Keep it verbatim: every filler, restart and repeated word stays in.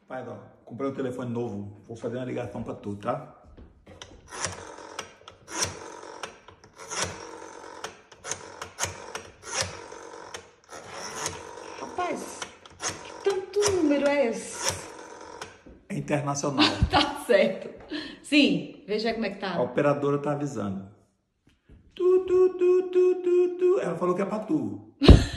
Pai, ó, comprei um telefone novo. Vou fazer uma ligação pra tu, tá? Rapaz, que tanto número é esse? É internacional. Tá certo. Sim, veja como é que A tá. operadora tá avisando. Tu, tu, tu, tu, tu, tu. Ela falou que é pra tu.